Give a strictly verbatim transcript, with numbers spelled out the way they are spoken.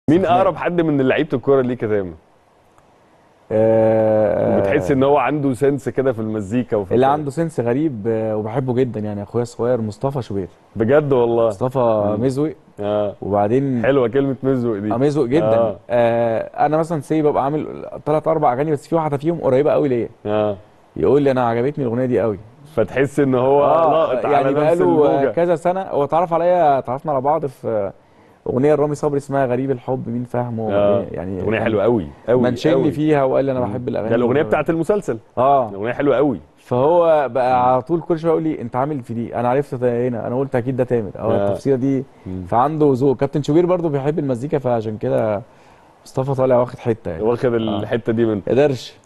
مين اقرب حد من لعيبه الكوره ليك يا تامر؟ آه وبتحس ان هو عنده سنس كده في المزيكا وفي اللي الكورة. عنده سنس غريب، آه، وبحبه جدا يعني اخويا الصغير مصطفى شوبير. بجد والله. مصطفى مم. مزوق. اه وبعدين حلوه كلمه مزوق دي. مزوق جدا. اه آه انا مثلا سي ببقى عامل ثلاث اربع اغاني، بس في واحده فيهم قريبه قوي ليا، اه يقول لي انا عجبتني الاغنيه دي قوي. فتحس ان هو اه لاقط على يعني نفس بقاله آه، الموجه. كذا سنه هو اتعرف عليا، اتعرفنا على بعض في آه، اغنيه لرامي صبري اسمها غريب الحب مين فاهمه اه إيه يعني، اغنيه كان حلوه قوي قوي منشن لي قوي. فيها وقال لي انا مم. بحب ده الاغاني الاغنيه و... بتاعت المسلسل. اه اغنيه حلوه قوي. فهو بقى مم. على طول كل شويه يقول لي انت عامل في دي، انا عرفت ده هنا، انا قلت اكيد ده تامر اه اه التفسيره دي. مم. فعنده ذوق. كابتن شوبير برضو بيحب المزيكا، فعشان كده مصطفى طالع واخد حته يعني. واخد اه الحته دي من قدرش